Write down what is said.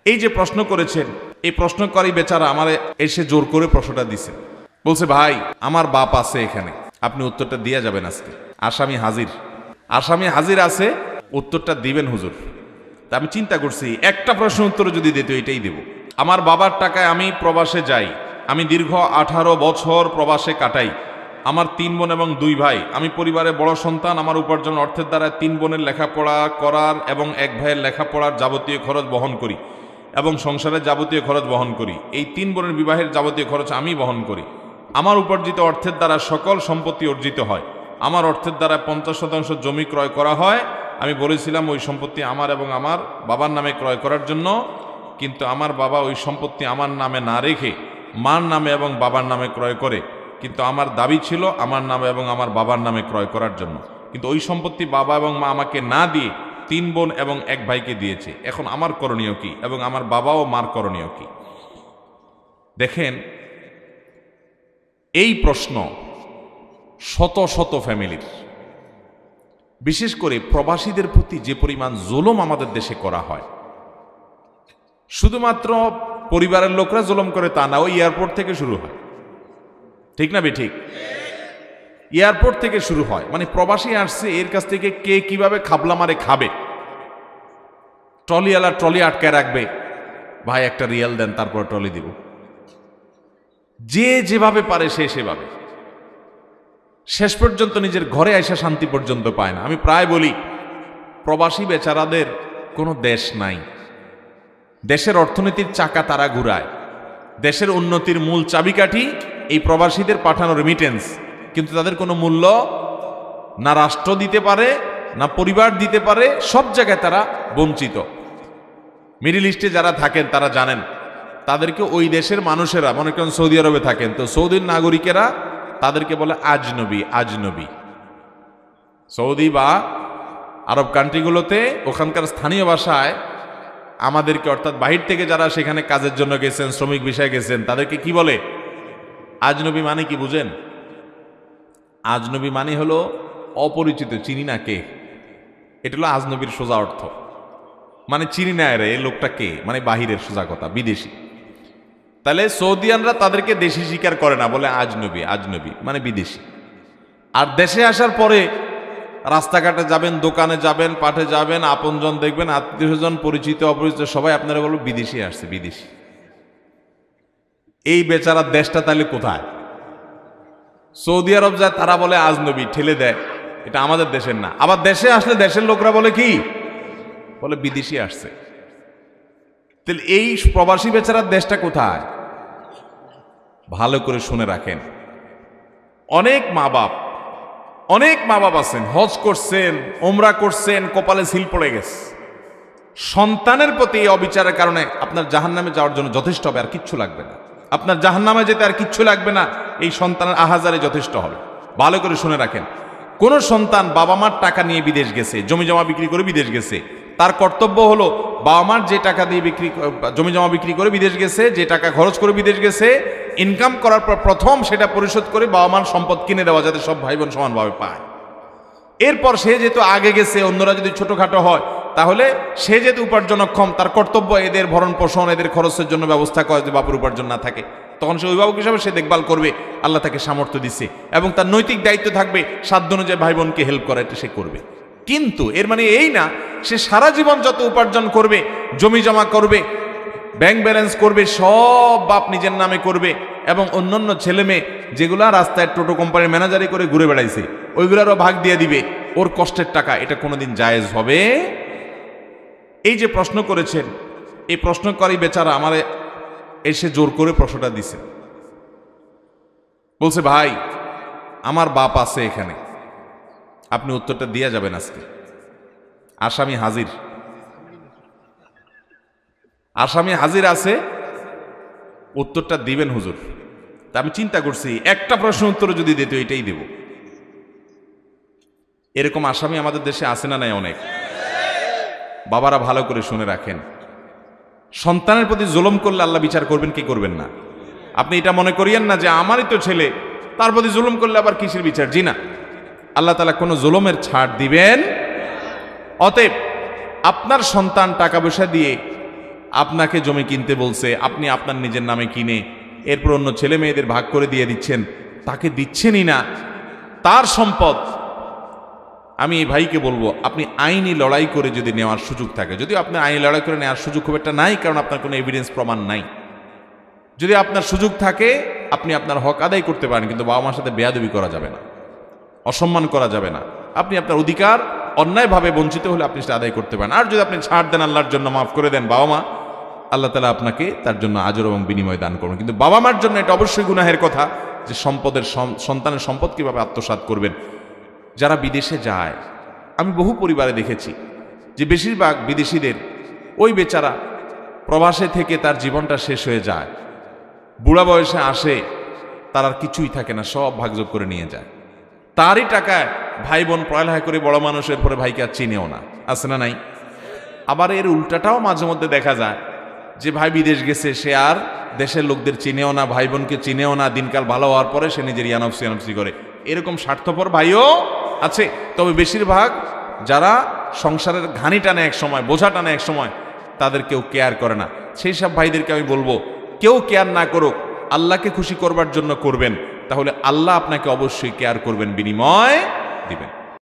এই যে প্রশ্ন করেছেন, এই প্রশ্নকারী বেচারা আমার এসে জোর করে প্রশ্নটা দিছে, বলছে ভাই আমার বাপ আছে এখানে, আপনি উত্তরটা দিয়ে যাবেন আজকে। আসামি হাজির, আসামি হাজির আছে, উত্তরটা দিবেন হুজুর। তা আমি চিন্তা করছি একটা প্রশ্ন উত্তর যদি দিত এটাই দেব। আমার বাবার টাকায় আমি প্রবাসে যাই, আমি দীর্ঘ 18 বছর প্রবাসে কাটাই। আমার 3 বোন এবং 2 ভাই, আমি পরিবারের বড় সন্তান। আমার উপার্জন অর্থের দ্বারা 3 বোনের লেখাপড়া করার এবং 1 ভাইয়ের লেখাপড়ার যাবতীয় খরচ বহন করি এবং সংসারের যাবতীয় খরচ বহন করি। এই 3 বোনের বিবাহের যাবতীয় খরচ আমি বহন করি। আমার উপার্জিত অর্থের দ্বারা সকল সম্পত্তি অর্জিত হয়। আমার অর্থের দ্বারা 50% জমি ক্রয় করা হয়। আমি বলেছিলাম ওই সম্পত্তি আমার এবং আমার বাবার নামে ক্রয় করার জন্য, কিন্তু আমার বাবা ওই সম্পত্তি আমার নামে না রেখে মার নামে এবং বাবার নামে ক্রয় করে। কিন্তু আমার দাবি ছিল আমার নামে এবং আমার বাবার নামে ক্রয় করার জন্য, কিন্তু ওই সম্পত্তি বাবা এবং মা আমাকে না দিয়ে 3 বোন এবং 1 ভাইকে দিয়েছে। এখন আমার করণীয় কি এবং আমার বাবা ও মার করণীয় কি? দেখেন, এই প্রশ্ন শত শত ফ্যামিলির, বিশেষ করে প্রবাসীদের প্রতি যে পরিমাণ জুলুম আমাদের দেশে করা হয়, শুধুমাত্র পরিবারের লোকরা জুলুম করে তা না, ওই এয়ারপোর্ট থেকে শুরু হয়। ঠিক না বেঠিক? এয়ারপোর্ট থেকে শুরু হয়, মানে প্রবাসী আসছে এর কাছ থেকে কে কিভাবে খাবলা মারে খাবে। ট্রলিওয়ালা ট্রলি আটকায় রাখবে, ভাই একটা রিয়াল দেন তারপর ট্রলি দিব। যে যেভাবে পারে সে সেভাবে, শেষ পর্যন্ত নিজের ঘরে আইসা শান্তি পর্যন্ত পায় না। আমি প্রায় বলি প্রবাসী বেচারাদের কোনো দেশ নাই, দেশের অর্থনীতির চাকা তারা ঘুরায়। দেশের উন্নতির মূল চাবিকাঠি এই প্রবাসীদের পাঠানো রেমিটেন্স, কিন্তু তাদের কোনো মূল্য না রাষ্ট্র দিতে পারে না পরিবার দিতে পারে, সব জায়গায় তারা বঞ্চিত। মিডল ইস্টে যারা থাকেন তারা জানেন, তাদেরকে ওই দেশের মানুষেরা, মনে করেন সৌদি আরবে থাকেন তো সৌদির নাগরিকেরা তাদেরকে বলে আজনবী। আজনবী সৌদি বা আরব কান্ট্রিগুলোতে ওখানকার স্থানীয় ভাষায় আমাদেরকে, অর্থাৎ বাহির থেকে যারা সেখানে কাজের জন্য গেছেন, শ্রমিক বিষয়ে গেছেন, তাদেরকে কি বলে? আজনবী মানে কি বুঝেন? আজনবী মানে হলো অপরিচিত, চিনি না কে। এটা হলো আজনবীর সোজা অর্থ, মানে চিনি না রে, এই লোকটা কে, মানে বাহিরের, সোজা কথা, বিদেশি। তাহলে সৌদিয়ানরা তাদেরকে দেশি স্বীকার করে না, বলে আজনবী। আজনবী মানে বিদেশি। আর দেশে আসার পরে রাস্তাঘাটে যাবেন, দোকানে যাবেন, পাঠে যাবেন, আপনজন দেখবেন, আত্মীয় স্বজন, পরিচিত অপরিচিত সবাই আপনারা বলবেন বিদেশি আসছে, বিদেশি। এই বেচারার দেশটা তাহলে কোথায়? সৌদি আরব যায়, তারা বলে আজনবী, ঠেলে দেয়, এটা আমাদের দেশের না। আবার দেশে আসলে দেশের লোকরা বলে কি? বলে বিদেশি আসছে। তাহলে এই প্রবাসী বেচারার দেশটা কোথায়? ভালো করে শুনে রাখেন। অনেক মা বাপ আছেন, হজ করছেন, ওমরা করছেন, কপালে সিল পড়ে গেছে। সন্তানের প্রতি এই অবিচারের কারণে আপনার জাহান্নামে যাওয়ার জন্য যথেষ্ট হবে, আর কিচ্ছু লাগবে না। আপনার জাহান্নামে যেতে আর কিচ্ছু লাগবে না, এই সন্তানের আহাজারে যথেষ্ট হবে। ভালো করে শুনে রাখেন, কোন সন্তান বাবা মার টাকা নিয়ে বিদেশ গেছে, জমি জমা বিক্রি করে বিদেশ গেছে, তার কর্তব্য হলো বাবা মার যে টাকা দিয়ে জমি জমা বিক্রি করে বিদেশ গেছে, যে টাকা খরচ করে বিদেশ গেছে, ইনকাম করার পর প্রথম সেটা পরিশোধ করে বাবা মার সম্পদ কিনে দেওয়া, যাতে সব ভাই বোন সমানভাবে পায়। এরপর সে যেহেতু আগে গেছে, অন্যরা যদি ছোটখাটো হয়, তাহলে সে যেহেতু উপার্জনক্ষম, তার কর্তব্য এদের ভরণ পোষণ, এদের খরচের জন্য ব্যবস্থা করে। যদি বাপুর উপার্জন না থাকে, তখন সে অভিভাবক হিসাবে সে দেখভাল করবে, আল্লাহ তাকে সামর্থ্য দিচ্ছে, এবং তার নৈতিক দায়িত্ব থাকবে সাধ্য অনুযায়ী ভাই বোনকে হেল্প করা, এটা সে করবে। কিন্তু এর মানে এই না সে সারা জীবন যত উপার্জন করবে, জমি জমা করবে, ব্যাংক ব্যালেন্স করবে, সব বাপ নিজের নামে করবে, এবং অন্যান্য ছেলে মেয়ে যেগুলা রাস্তায় টোটো কোম্পানির ম্যানেজারি করে ঘুরে বেড়াইছে ওইগুলারও ভাগ দিয়ে দিবে ওর কষ্টের টাকা। এটা কোনোদিন জায়েজ হবে? এই যে প্রশ্ন করেছেন, এই প্রশ্নকারী বেচারা আমার এসে জোর করে প্রশ্নটা দিছে, বলছে ভাই আমার বাপ আছে এখানে, আপনি উত্তরটা দিয়ে যাবেন আজকে। আসামি হাজির, আসামি হাজির আছে, উত্তরটা দিবেন হুজুর। তা আমি চিন্তা করছি একটা প্রশ্ন উত্তর যদি দিত এটাই দেব। এরকম আসামি আমাদের দেশে আছে না নাই? অনেক। বাবারা ভালো করে শুনে রাখেন, সন্তানের প্রতি জুলুম করলে আল্লাহ বিচার করবেন কি করবেন না? আপনি এটা মনে করিয়েন না যে আমারই তো ছেলে, তার প্রতি জুলুম করলে আবার কিসের বিচার। জি না, আল্লাহ তাআলা কোনো জুলুমের ছাড় দিবেন। অতএব আপনার সন্তান টাকা পয়সা দিয়ে আপনাকে জমি কিনতে বলছে, আপনি আপনার নিজের নামে কিনে এরপর অন্য ছেলে মেয়েদের ভাগ করে দিয়ে দিচ্ছেন, তাকে দিচ্ছেনই না তার সম্পদ। আমি এই ভাইকে বলবো, আপনি আইনি লড়াই করে যদি নেওয়ার সুযোগ থাকে, যদিও আপনার আইনি লড়াই করে নেওয়ার সুযোগ খুব একটা নাই, কারণ আপনার কোনো এভিডেন্স প্রমাণ নাই। যদি আপনার সুযোগ থাকে আপনি আপনার হক আদায় করতে পারেন, কিন্তু বাবা মার সাথে বেয়াদবি করা যাবে না, অসম্মান করা যাবে না। আপনি আপনার অধিকার অন্যায়ভাবে বঞ্চিত হলে আপনি সেটা আদায় করতে পারেন। আর যদি আপনি ছাড় দেন, আল্লাহর জন্য মাফ করে দেন বাবা মা, আল্লাহ তাআলা আপনাকে তার জন্য আজর এবং বিনিময় দান করবেন। কিন্তু বাবা মার জন্য এটা অবশ্যই গুনাহের কথা যে সন্তানের সম্পদ কিভাবে আত্মসাৎ করবেন। যারা বিদেশে যায়, আমি বহু পরিবারে দেখেছি যে বেশিরভাগ বিদেশিদের ওই বেচারা প্রবাসে থেকে তার জীবনটা শেষ হয়ে যায়, বুড়া বয়সে আসে, তার আর কিছুই থাকে না, সব ভাগযোগ করে নিয়ে যায়। তারই টাকায় ভাই বোন পড়ালেখা করে বড় মানুষের পরে ভাইকে আর চিনেও না, আছে না নাই? আবার এর উল্টাটাও মাঝে মধ্যে দেখা যায় যে ভাই বিদেশ গেছে, সে আর দেশের লোকদের চিনেও না, ভাই বোনকে চিনেও না, দিনকাল ভালো হওয়ার পরে সে নিজের ইয়ানফসি করে। এরকম স্বার্থপর ভাইও আছে। তবে বেশিরভাগ যারা সংসারের ঘানি টানে এক সময়, বোঝা টানে এক সময়, তাদের কেউ কেয়ার করে না। সেই সব ভাইদেরকে আমি বলবো, কেউ কেয়ার না করুক, আল্লাহকে খুশি করবার জন্য করবেন, তাহলে আল্লাহ আপনাকে অবশ্যই কেয়ার করবেন, বিনিময় দিবেন।